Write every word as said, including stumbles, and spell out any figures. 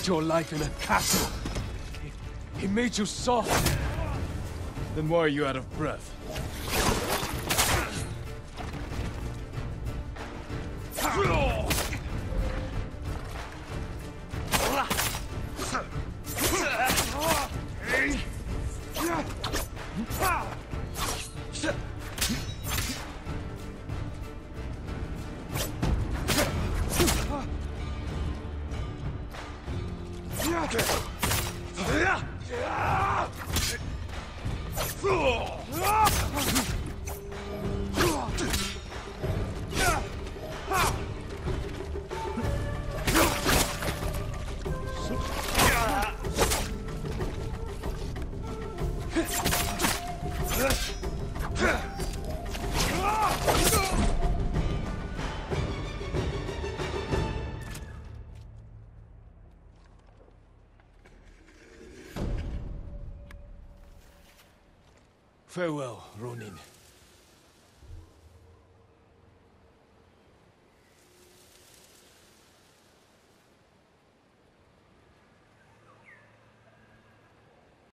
lived your life in a castle. He, he made you soft. Then why are you out of breath? Farewell, Ronin.